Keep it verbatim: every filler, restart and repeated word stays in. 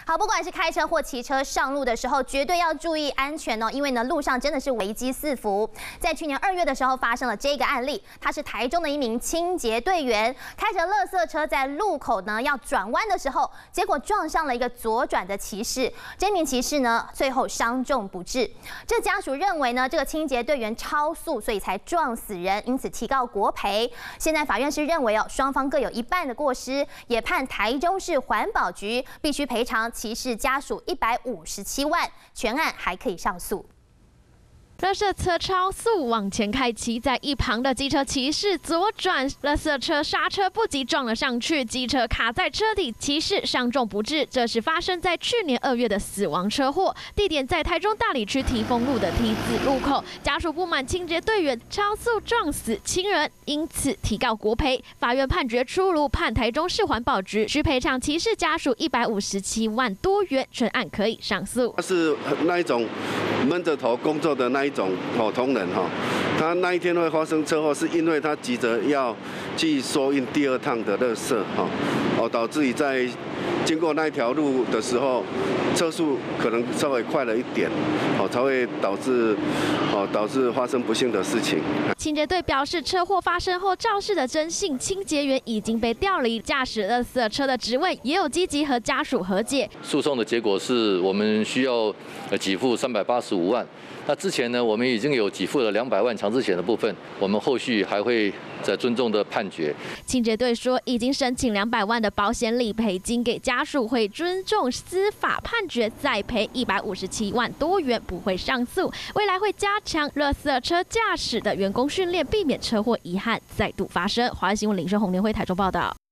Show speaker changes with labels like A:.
A: 好，不管是开车或骑车上路的时候，绝对要注意安全哦，因为呢，路上真的是危机四伏。在去年二月的时候发生了这个案例，他是台中的一名清洁队员，开着垃圾车在路口呢要转弯的时候，结果撞上了一个左转的骑士，这名骑士呢最后伤重不治。这家属认为呢，这个清洁队员超速，所以才撞死人，因此提告国赔。现在法院是认为哦，双方各有一半的过失，也判台中市环保局必须赔偿骑士家属一百五十七万，全案还可以上诉。
B: 垃圾车超速往前开，骑在一旁的机车骑士左转，垃圾车刹车不及撞了上去，机车卡在车底，骑士伤重不治。这是发生在去年二月的死亡车祸，地点在台中大里区提丰路的 T 字路口。家属不满清洁队员超速撞死亲人，因此提告国赔。法院判决出炉，判台中市环保局需赔偿骑士家属一百五十七万多元，全案可以上诉。
C: 他是那一种闷着头工作的那一。一种普通人哈，他那一天会发生车祸，是因为他急着要去收运第二趟的垃圾哈，哦，导致于在经过那一条路的时候，车速可能稍微快了一点，哦，才会导致哦导致发生不幸的事情。
B: 清洁队表示，车祸发生后肇事的征信清洁员已经被调离，驾驶垃圾车的职位也有积极和家属和解。
D: 诉讼的结果是我们需要给付三百八十五万。那之前呢，我们已经有给付了两百万强制险的部分，我们后续还会再尊重的判决。
B: 清洁队说，已经申请两百万的保险理赔金给家属，会尊重司法判决，再赔一百五十七万多元，不会上诉。未来会加强垃圾车驾驶的员工训练，避免车祸遗憾再度发生。华视新闻林轩宏联会台中报道。